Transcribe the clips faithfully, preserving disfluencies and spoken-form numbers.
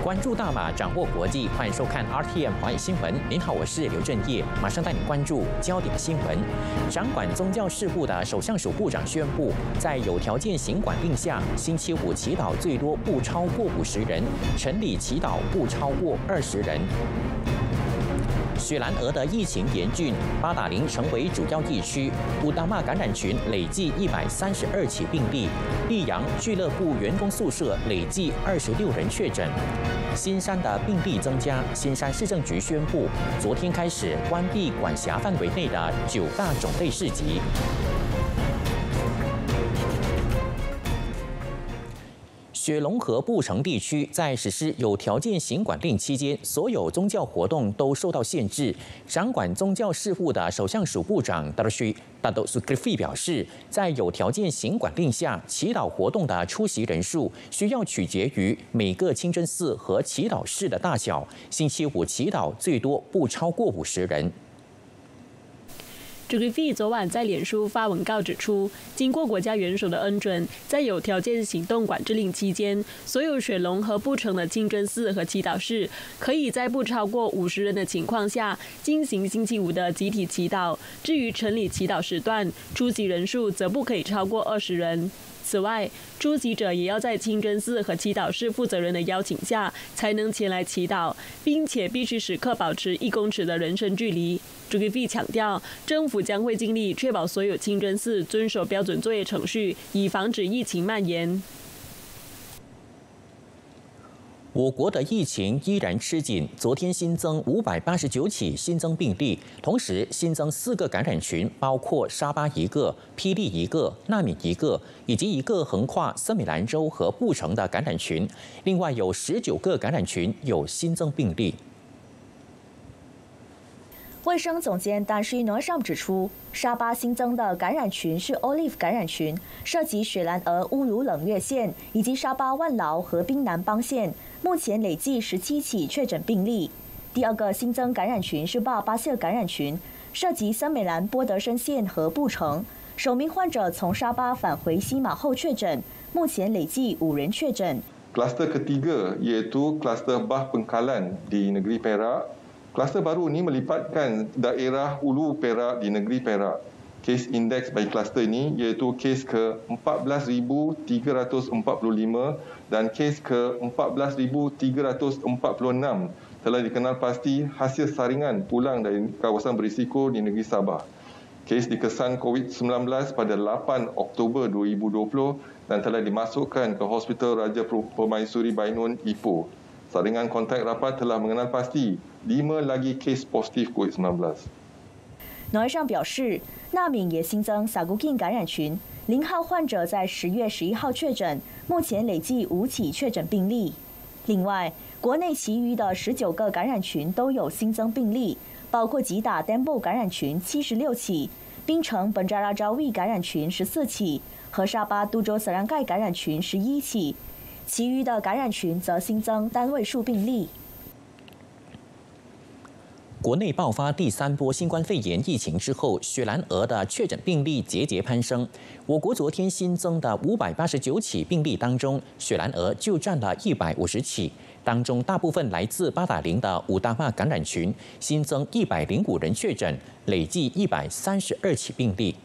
关注大马，掌握国际，欢迎收看 R T M 华语新闻。您好，我是刘振业，马上带你关注焦点新闻。掌管宗教事务的首相署部长宣布，在有条件行管令下，星期五祈祷最多不超过五十人，晨礼祈祷不超过二十人。 雪兰莪的疫情严峻，八达岭成为主要疫区，乌达玛感染群累计一百三十二起病例，溧阳俱乐部员工宿舍累计二十六人确诊。新山的病例增加，新山市政局宣布，昨天开始关闭管辖范围内的九大种类市集。 雪龙和布城地区在实施有条件行管令期间，所有宗教活动都受到限制。掌管宗教事务的首相署部长 Datuk Datuk Zulkifli 表示，在有条件行管令下，祈祷活动的出席人数需要取决于每个清真寺和祈祷室的大小。星期五祈祷最多不超过五十人。 Zulkifli 昨晚在脸书发文告指出，经过国家元首的恩准，在有条件行动管制令期间，所有雪龙和布城的清真寺和祈祷室，可以在不超过五十人的情况下进行星期五的集体祈祷。至于晨礼祈祷时段，出席人数则不可以超过二十人。 此外，出席者也要在清真寺和祈祷室负责人的邀请下才能前来祈祷，并且必须时刻保持一公尺的人身距离。Zulkifli 强调，政府将会尽力确保所有清真寺遵守标准作业程序，以防止疫情蔓延。 我国的疫情依然吃紧，昨天新增五百八十九起新增病例，同时新增四个感染群，包括沙巴一个、霹雳一个、纳米一个，以及一个横跨森美兰州和布城的感染群。另外有十九个感染群有新增病例。 卫生总监丹西诺尚指出，沙巴新增的感染群是 Olive 感染群，涉及雪兰莪乌鲁冷月县以及沙巴万劳和滨南邦县，目前累计十七起确诊病例。第二个新增感染群是巴巴谢感染群，涉及森美兰波德申县和布城。首名患者从沙巴返回西马后确诊，目前累计五人确诊。 Kluster ketiga iaitu kluster Bah Pengkalan di negeri Perak. Kluster baru ini melibatkan daerah Hulu Perak di negeri Perak. Kes indeks bagi kluster ini iaitu kes ke empat belas ribu tiga ratus empat puluh lima dan kes ke empat belas ribu tiga ratus empat puluh enam telah dikenal pasti hasil saringan pulang dari kawasan berisiko di negeri Sabah. Kes dikesan COVID sembilan belas pada lapan Oktober dua ribu dua puluh dan telah dimasukkan ke Hospital Raja Permaisuri Bainun Ipoh. Saringan kontak rapat telah mengenal pasti lima lagi kes positif COVID sembilan belas。 诺上表示，纳敏也新增萨古金感染群，零号患者在十月十一号确诊，目前累计五起确诊病例。另外，国内其余的十九个感染群都有新增病例，包括吉打丹布感染群七十六起，槟城本扎拉扎维感染群十四起，和沙巴都州萨兰盖感染群十一起。 其余的感染群则新增单位数病例。 国内爆发第三波新冠肺炎疫情之后，雪兰莪的确诊病例节节攀升。我国昨天新增的五百八十九起病例当中，雪兰莪就占了一百五十起，当中大部分来自八达岭的五大马感染群，新增一百零五人确诊，累计一百三十二起病例。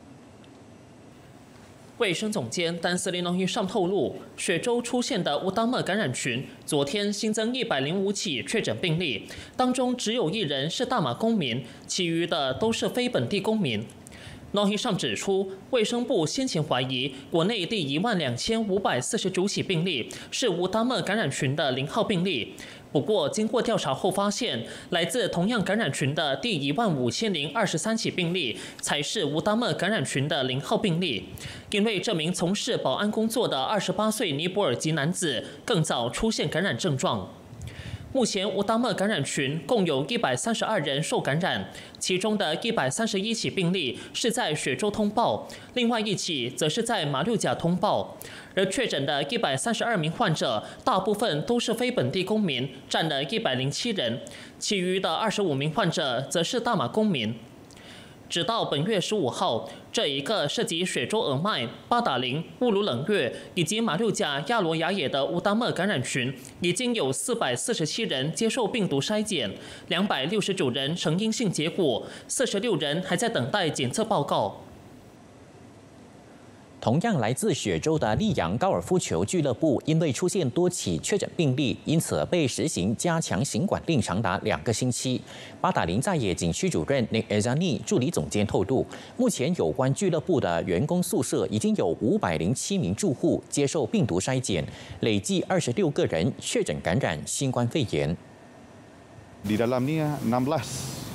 卫生总监丹斯林诺伊上透露，雪州出现的乌达莫感染群，昨天新增一百零五起确诊病例，当中只有一人是大马公民，其余的都是非本地公民。诺伊上指出，卫生部先前怀疑国内第一万两千五百四十九起病例是乌达莫感染群的零号病例。 不过，经过调查后发现，来自同样感染群的第一万五千零二十三起病例，才是乌达莫感染群的零号病例。因为这名从事保安工作的二十八岁尼泊尔籍男子更早出现感染症状。目前乌达莫感染群共有一百三十二人受感染，其中的一百三十一起病例是在雪州通报，另外一起则是在马六甲通报。 而确诊的一百三十二名患者，大部分都是非本地公民，占了一百零七人；其余的二十五名患者则是大马公民。 直到本月十五号，这一个涉及雪州耳麦、八达岭、乌鲁冷月以及马六甲亚罗雅野的乌达莫感染群，已经有四百四十七人接受病毒筛检，两百六十九人呈阴性结果，四十六人还在等待检测报告。 同样来自雪州的溧阳高尔夫球俱乐部，因为出现多起确诊病例，因此被实行加强行管令长达两个星期。八达岭在野景区主任 Nick Ezani 助理总监透露，目前有关俱乐部的员工宿舍已经有五百零七名住户接受病毒筛检，累计二十六个人确诊感染新冠肺炎。 Di dalam ni enam belas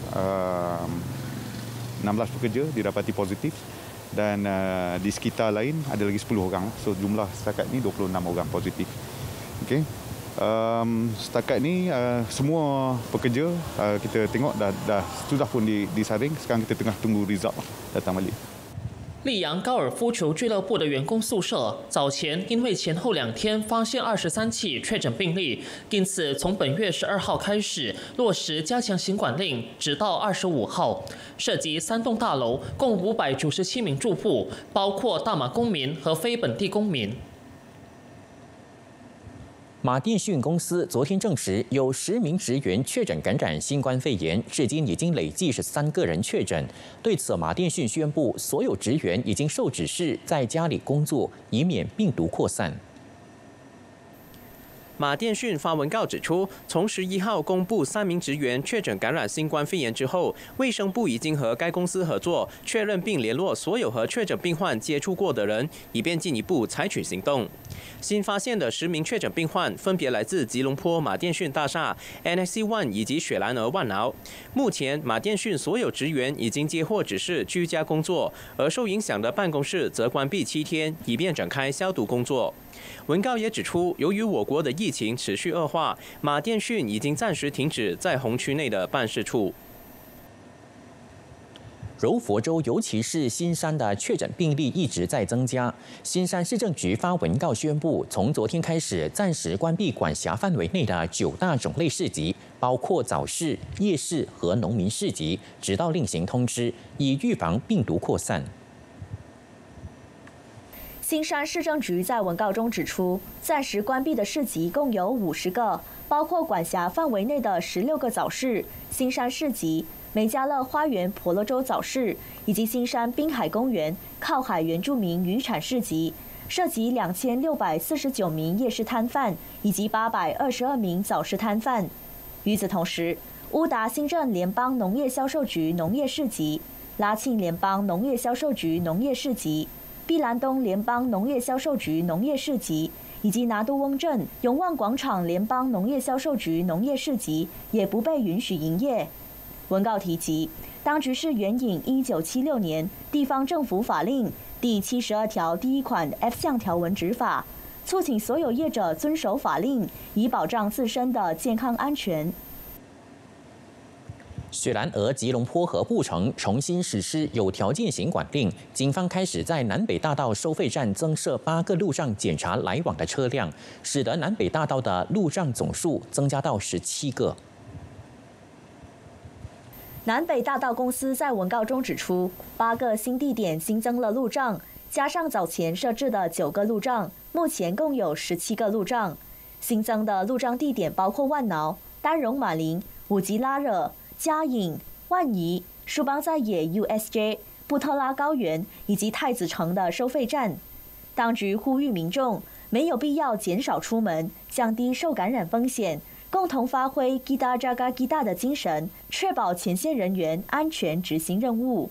enam belas pekerja didapati positif. Dan uh, di sekitar lain ada lagi sepuluh orang. So jumlah setakat ni dua puluh enam orang positif. Okey. Um, setakat ni uh, semua pekerja uh, kita tengok dah, dah sudah pun disaring. Sekarang kita tengah tunggu result datang balik. 溧阳高尔夫球俱乐部的员工宿舍早前因为前后两天发现二十三起确诊病例，因此从本月十二号开始落实加强行管令，直到二十五号，涉及三栋大楼，共五百九十七名住户，包括大马公民和非本地公民。 马电讯公司昨天证实，有十名职员确诊感染新冠肺炎，至今已经累计十三个人确诊。对此，马电讯宣布，所有职员已经受指示在家里工作，以免病毒扩散。 马电讯发文告指出，从十一号公布三名职员确诊感染新冠肺炎之后，卫生部已经和该公司合作，确认并联络所有和确诊病患接触过的人，以便进一步采取行动。新发现的十名确诊病患分别来自吉隆坡马电讯大厦、N X C One 以及雪兰莪万劳。目前，马电讯所有职员已经接获指示居家工作，而受影响的办公室则关闭七天，以便展开消毒工作。文告也指出，由于我国的疫情持续恶化，马电讯已经暂时停止在红区内的办事处。 柔佛州，尤其是新山的确诊病例一直在增加。新山市政局发文告宣布，从昨天开始暂时关闭管辖范围内的九大种类市集，包括早市、夜市和农民市集，直到另行通知，以预防病毒扩散。 新山市政局在文告中指出，暂时关闭的市集共有五十个，包括管辖范围内的十六个早市、新山市集、美加乐花园婆罗洲早市以及新山滨海公园靠海原住民渔产市集，涉及两千六百四十九名夜市摊贩以及八百二十二名早市摊贩。与此同时，乌达新镇联邦农业销售局农业市集、拉庆联邦农业销售局农业市集、碧兰东联邦农业销售局农业市集以及拿督翁镇永旺广场联邦农业销售局农业市集也不被允许营业。文告提及，当局是援引一九七六年地方政府法令第七十二条第一款 F 项条文执法，促请所有业者遵守法令，以保障自身的健康安全。 雪兰莪、吉隆坡和布城重新实施有条件行管令，警方开始在南北大道收费站增设八个路障检查来往的车辆，使得南北大道的路障总数增加到十七个。 南北大道公司在文告中指出，八个新地点新增了路障，加上早前设置的九个路障，目前共有十七个路障。新增的路障地点包括万劳、丹绒马林、五吉拉惹、嘉颖、万宜、舒邦在野 U S J、布特拉高原以及太子城的收费站。当局呼吁民众没有必要减少出门，降低受感染风险，共同发挥 Kita Jaga Kita 的精神，确保前线人员安全执行任务。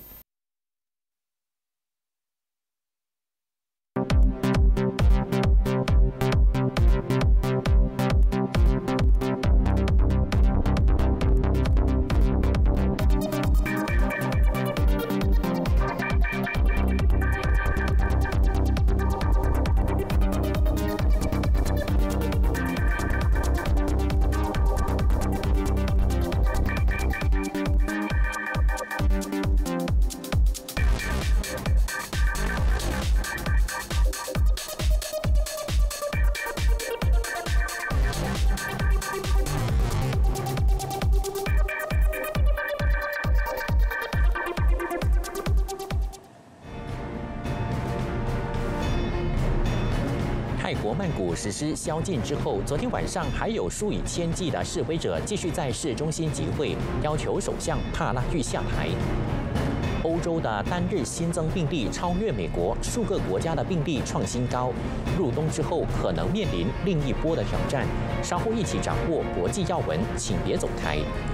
国曼谷实施宵禁之后，昨天晚上还有数以千计的示威者继续在市中心集会，要求首相帕拉育下台。欧洲的单日新增病例超越美国，数个国家的病例创新高。入冬之后可能面临另一波的挑战。稍后一起掌握国际要闻，请别走开。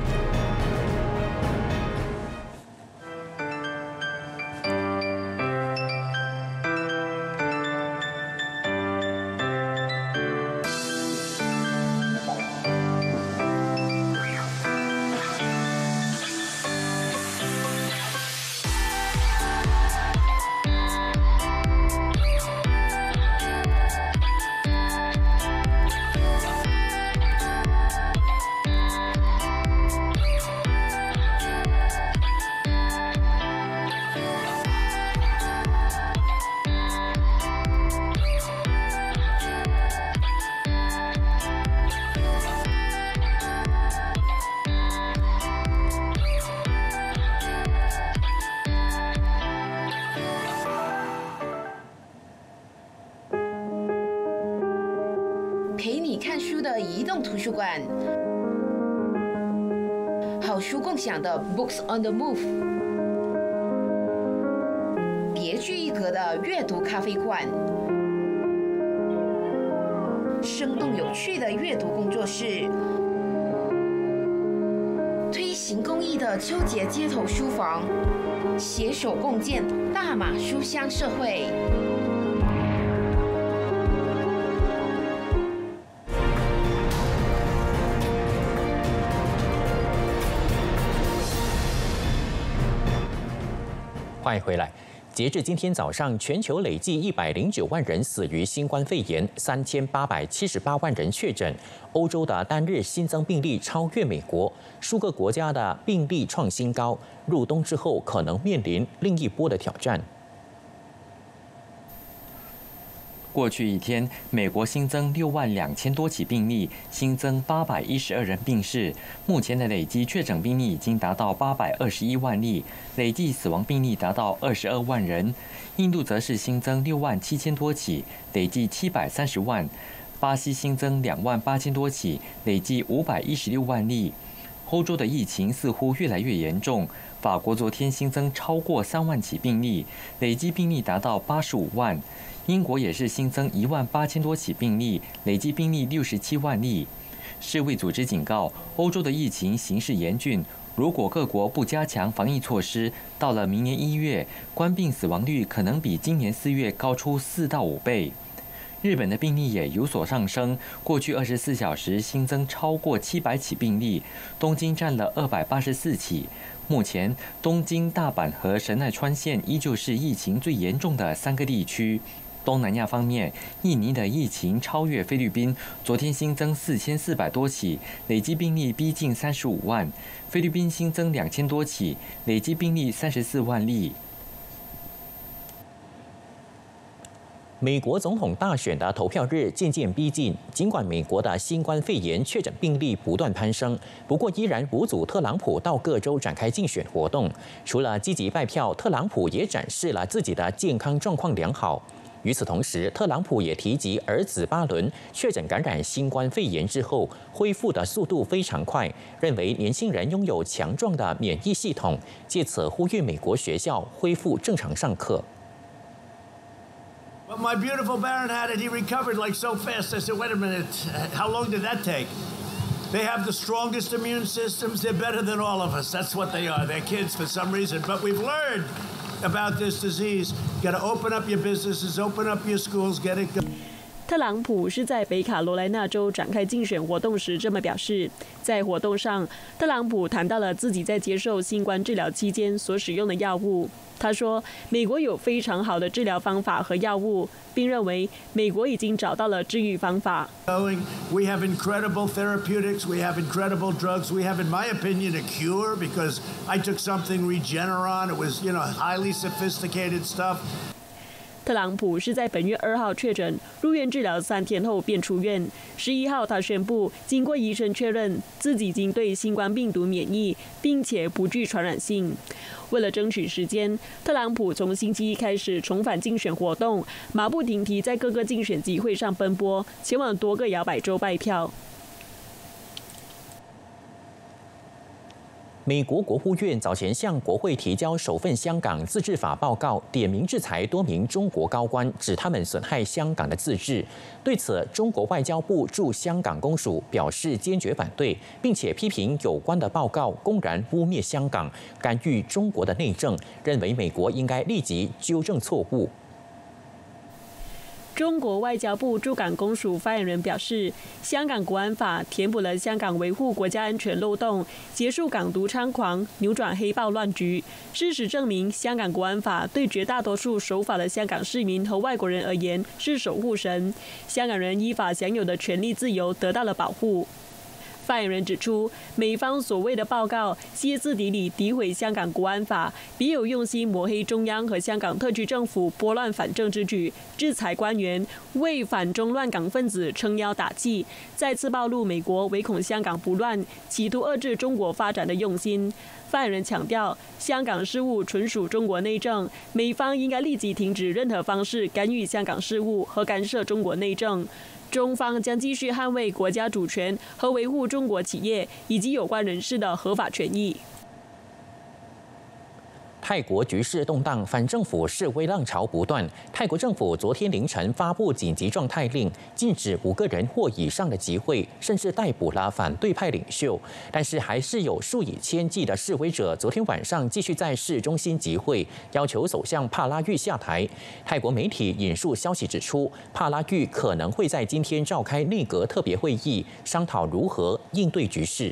陪你看书的移动图书馆，好书共享的 Books on the Move， 别具一格的阅读咖啡馆，生动有趣的阅读工作室，推行公益的秋节街头书房，携手共建大马书香社会。 欢迎回来。截至今天早上，全球累计一百零九万人死于新冠肺炎，三千八百七十八万人确诊。欧洲的单日新增病例超越美国，数个国家的病例创新高。入冬之后可能面临另一波的挑战。 过去一天，美国新增六万两千多起病例，新增八百一十二人病逝。目前的累计确诊病例已经达到八百二十一万例，累计死亡病例达到二十二万人。印度则是新增六万七千多起，累计七百三十万。巴西新增两万八千多起，累计五百一十六万例。欧洲的疫情似乎越来越严重。法国昨天新增超过三万起病例，累计病例达到八十五万。英国也是新增一万八千多起病例，累计病例六十七万例。世卫组织警告，欧洲的疫情形势严峻，如果各国不加强防疫措施，到了明年一月，冠病死亡率可能比今年四月高出四到五倍。日本的病例也有所上升，过去二十四小时新增超过七百起病例，东京占了二百八十四起。目前，东京、大阪和神奈川县依旧是疫情最严重的三个地区。东南亚方面，印尼的疫情超越菲律宾，昨天新增四千四百多起，累计病例逼近三十五万。菲律宾新增两千多起，累计病例三十四万例。 美国总统大选的投票日渐渐逼近，尽管美国的新冠肺炎确诊病例不断攀升，不过依然无阻特朗普到各州展开竞选活动。除了积极拜票，特朗普也展示了自己的健康状况良好。与此同时，特朗普也提及儿子巴伦确诊感染新冠肺炎之后恢复的速度非常快，认为年轻人拥有强壮的免疫系统，借此呼吁美国学校恢复正常上课。 But my beautiful Baron had it. He recovered like so fast. I said, wait a minute, how long did that take? They have the strongest immune systems. They're better than all of us. That's what they are. They're kids for some reason. But we've learned about this disease. You got to open up your businesses, open up your schools, get it going. 特朗普是在北卡罗来纳州展开竞选活动时这么表示。在活动上，特朗普谈到了自己在接受新冠治疗期间所使用的药物。他说，美国有非常好的治疗方法和药物，并认为美国已经找到了治愈方法。 We have incredible therapeutics. We have incredible drugs. We have, in my opinion, a cure because I took something Regeneron. It was, you know, highly sophisticated stuff. 特朗普是在本月二号确诊，入院治疗三天后便出院。十一号，他宣布经过医生确认，自己已经对新冠病毒免疫，并且不具传染性。为了争取时间，特朗普从星期一开始重返竞选活动，马不停蹄在各个竞选集会上奔波，前往多个摇摆州拜票。 美国国务院早前向国会提交首份香港自治法报告，点名制裁多名中国高官，指他们损害香港的自治。对此，中国外交部驻香港公署表示坚决反对，并且批评有关的报告公然污蔑香港，干预中国的内政，认为美国应该立即纠正错误。 中国外交部驻港公署发言人表示，香港国安法填补了香港维护国家安全漏洞，结束港独猖狂，扭转黑暴乱局。事实证明，香港国安法对绝大多数守法的香港市民和外国人而言是守护神，香港人依法享有的权利自由得到了保护。发言人指出，美方所谓的报告歇斯底里诋毁香港国安法，别有用心抹黑中央和香港特区政府拨乱反正之举，制裁官员，为反中乱港分子撑腰打气，再次暴露美国唯恐香港不乱，企图遏制中国发展的用心。发言人强调，香港事务纯属中国内政，美方应该立即停止任何方式干预香港事务和干涉中国内政。中方将继续捍卫国家主权和维护中国企业以及有关人士的合法权益。 泰国局势动荡，反政府示威浪潮不断。泰国政府昨天凌晨发布紧急状态令，禁止五个人或以上的集会，甚至逮捕了反对派领袖。但是，还是有数以千计的示威者昨天晚上继续在市中心集会，要求首相帕拉育下台。泰国媒体引述消息指出，帕拉育可能会在今天召开内阁特别会议，商讨如何应对局势。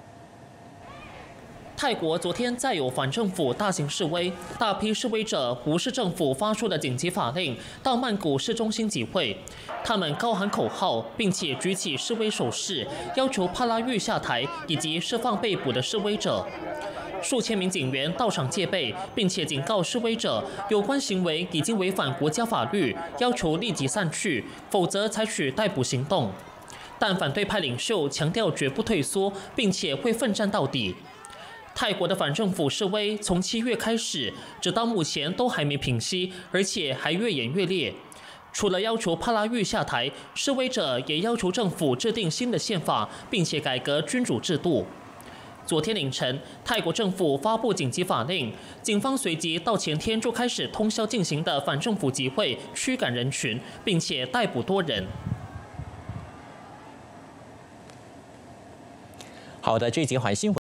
泰国昨天再有反政府大型示威，大批示威者无视政府发出的紧急法令，到曼谷市中心集会。他们高喊口号，并且举起示威手势，要求帕拉育下台以及释放被捕的示威者。数千名警员到场戒备，并且警告示威者有关行为已经违反国家法律，要求立即散去，否则采取逮捕行动。但反对派领袖强调绝不退缩，并且会奋战到底。泰国的反政府示威从七月开始，直到目前都还没平息，而且还越演越烈。除了要求帕拉育下台，示威者也要求政府制定新的宪法，并且改革君主制度。昨天凌晨，泰国政府发布紧急法令，警方随即到前天就开始通宵进行的反政府集会驱赶人群，并且逮捕多人。 好的，这一节环新闻。